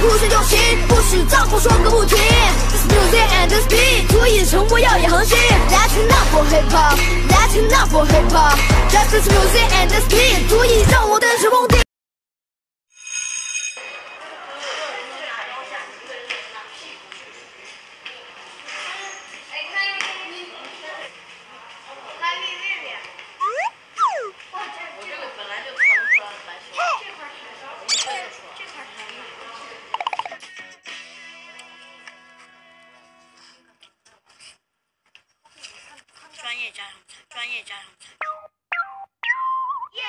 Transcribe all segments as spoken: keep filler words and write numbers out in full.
互相用心，不许脏话说个不停。This music and this beat， 足以成为耀眼恒星。That's enough for hip hop， That's enough for hip hop。Just this music and this beat， 足以让我登上梦顶。 专业家常菜，专业家常菜。耶！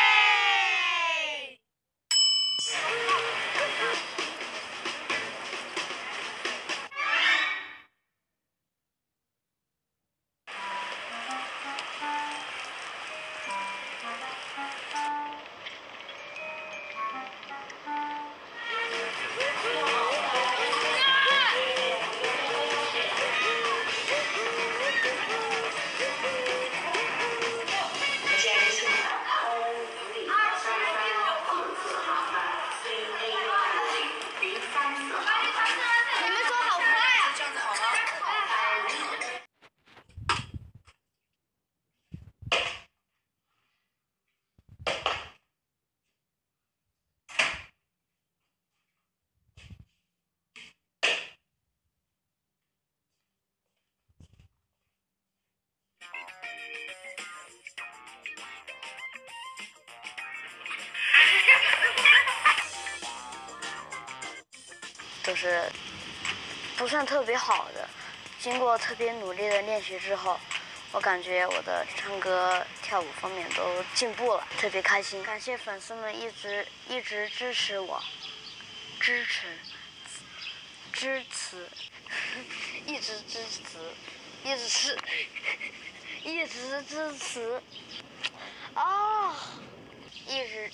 都是不算特别好的。经过特别努力的练习之后，我感觉我的唱歌、跳舞方面都进步了，特别开心。感谢粉丝们一直一直支持我，支持、支持，一直支持，一直是，一直支持，啊，一直，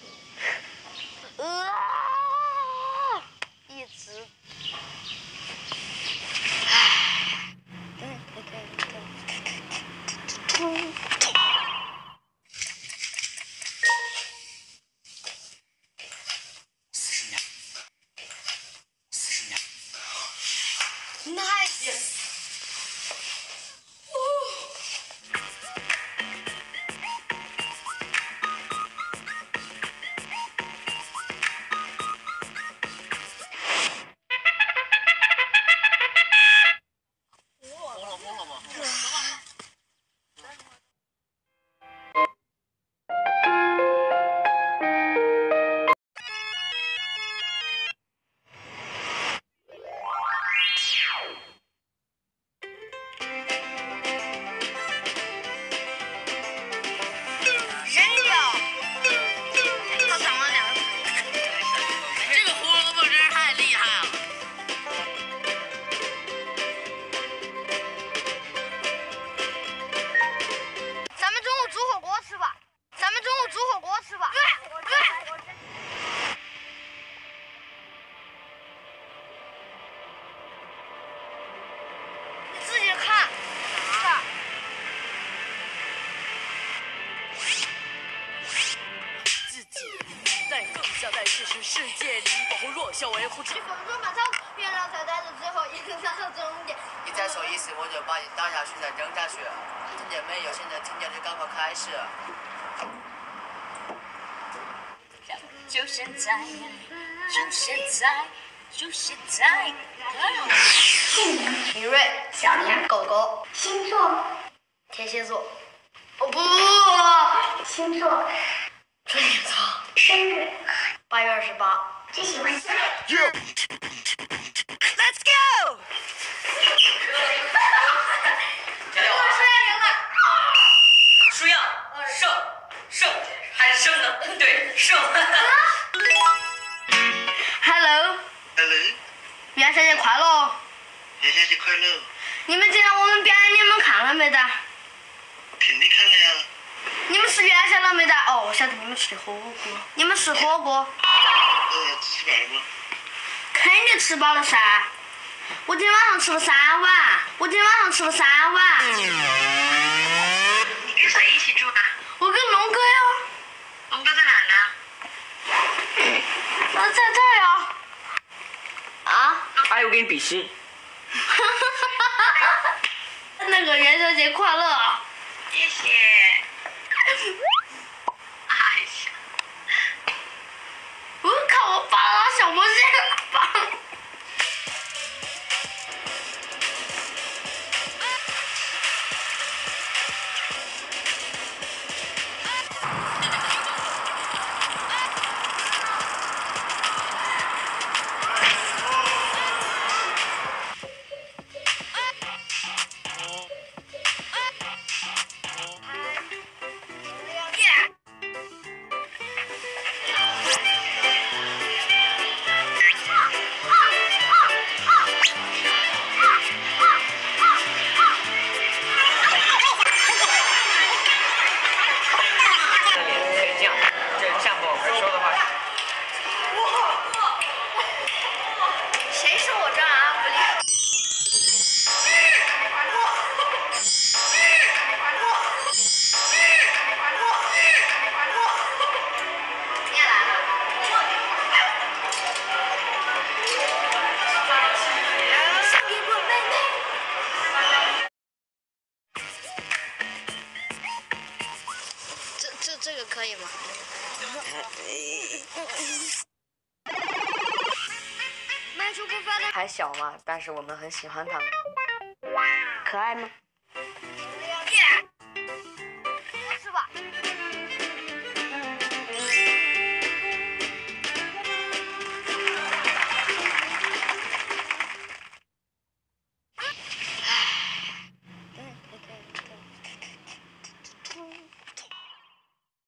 啊。 一直，唉，嗯，对对对， 四十秒，四十秒 ，nice。 世界里保护弱小，维护主。 你粉刷马超，月亮才带着最后一个到终点。 你再说一次，我就把你打下去，再扔下去。听见没有？现在听见就赶快开始。 就现在，就现在，就现在。 姓名：李锐，小年：狗狗，星座：天蝎座。哦不，星座：双子座。生日：八月二十八。最喜欢吃。 Let's go。 输赢，胜，胜还是胜呢？对，胜。 Hello。 Hello。 元宵节快乐！ 元宵节快乐！ 你们今天我们表演你们看了没得？ 肯定看了呀。 你们吃元宵了没得？哦，我晓得你们吃的火锅。你们吃火锅？ 呃，吃饱了吗？ 肯定吃饱了噻。我今天晚上吃了三碗，我今天晚上吃了三碗。 你跟谁一起住啊？ 我跟龙哥哟。 龙哥在哪呢？ 他在这儿呀。 加油，给你比心。 那个元宵节快乐啊！ 谢谢。哎呀， 我看我拔了小魔仙拔。谁说我这啊不厉？你也来了。送给我妹妹。这这这个可以吗？ 还小嘛，但是我们很喜欢他们。可爱吗？